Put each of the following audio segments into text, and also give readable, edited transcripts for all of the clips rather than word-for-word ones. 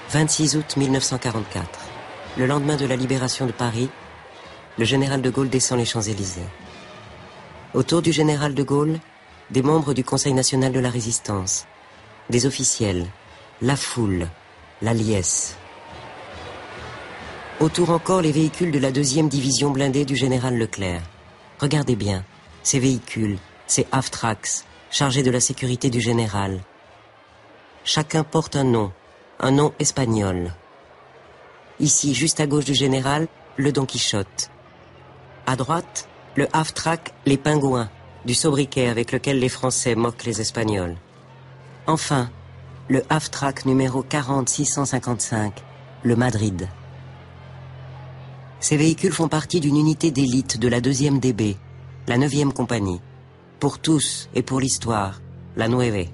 26 août 1944. Le lendemain de la libération de Paris, le général de Gaulle descend les Champs-Élysées. Autour du général de Gaulle, des membres du Conseil national de la résistance, des officiels, la foule, la liesse. Autour encore les véhicules de la 2e division blindée du général Leclerc. Regardez bien, ces véhicules, ces half-tracks, chargés de la sécurité du général. Chacun porte un nom espagnol. Ici, juste à gauche du général, le Don Quichotte. À droite, le half-track Les Pingouins, du sobriquet avec lequel les Français moquent les Espagnols. Enfin, le half-track numéro 40655, le Madrid. Ces véhicules font partie d'une unité d'élite de la 2e DB, la 9e compagnie. Pour tous et pour l'histoire, la Nueve.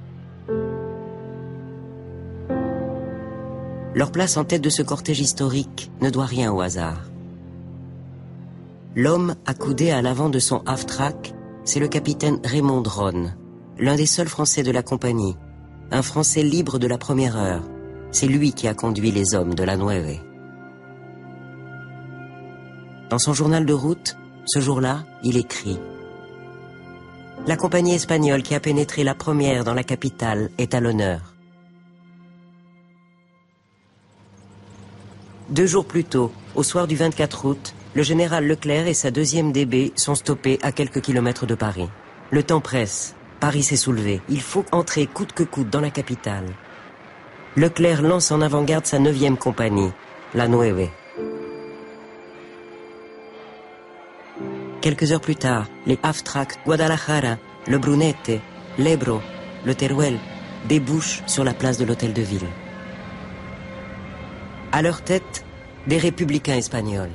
Leur place en tête de ce cortège historique ne doit rien au hasard. L'homme accoudé à l'avant de son half-track, c'est le capitaine Raymond Dronne, l'un des seuls Français de la compagnie, un Français libre de la première heure. C'est lui qui a conduit les hommes de la Nueve. Dans son journal de route, ce jour-là, il écrit: la compagnie espagnole qui a pénétré la première dans la capitale est à l'honneur. 2 jours plus tôt, au soir du 24 août, le général Leclerc et sa 2e DB sont stoppés à quelques kilomètres de Paris. Le temps presse. Paris s'est soulevé. Il faut entrer coûte que coûte dans la capitale. Leclerc lance en avant-garde sa 9e compagnie, la Nueve. Quelques heures plus tard, les half-tracks Guadalajara, le Brunete, l'Ebro, le Teruel débouchent sur la place de l'Hôtel de Ville. À leur tête, des républicains espagnols.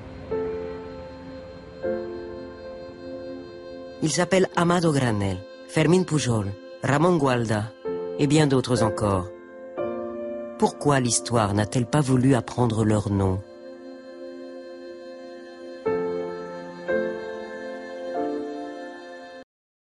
Ils s'appellent Amado Granell, Fermín Pujol, Ramón Gualda et bien d'autres encore. Pourquoi l'histoire n'a-t-elle pas voulu apprendre leurs noms ?